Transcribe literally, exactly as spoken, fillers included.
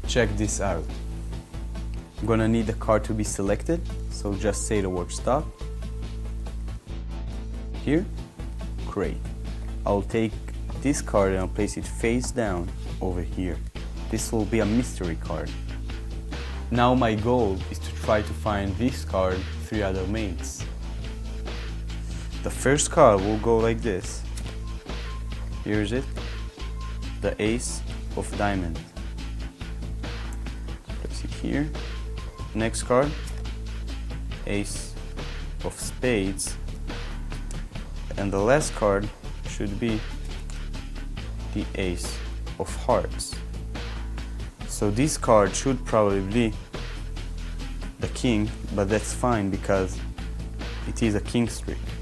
Check this out. I'm gonna need the card to be selected, so just say the word stop. Here, great. I'll take this card and I'll place it face down over here. This will be a mystery card. Now my goal is to try to find this card three other mates. The first card will go like this. Here's it, the Ace of Diamonds. Place it here. Next card, Ace of Spades. And the last card should be the Ace of Hearts. So this card should probably be the king, but that's fine because it is a king streak.